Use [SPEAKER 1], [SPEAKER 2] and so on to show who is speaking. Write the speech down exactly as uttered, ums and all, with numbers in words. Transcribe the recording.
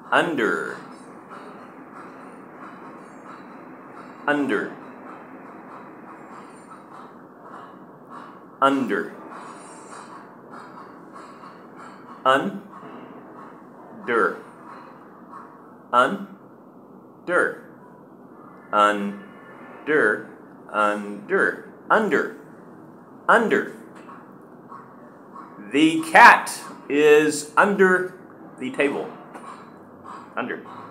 [SPEAKER 1] under, under, under, un, der, un, der, under, under, under, under. The cat is under the table. Under.